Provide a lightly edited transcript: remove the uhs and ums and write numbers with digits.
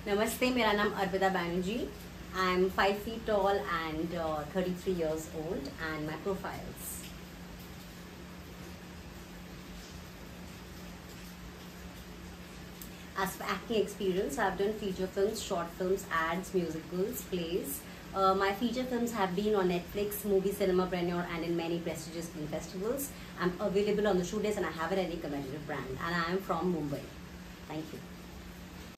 Namaste, मेरा नाम Arpita Banerjee. I'm 5 feet tall and 33 years old, and my profiles. As for acting experience, I've done feature films, short films, ads, musicals, plays. My feature films have been on Netflix, Movie Cinemapreneur, and in many prestigious film festivals. I'm available on the shoot days, and I have an any competitive brand, and I am from Mumbai. Thank you.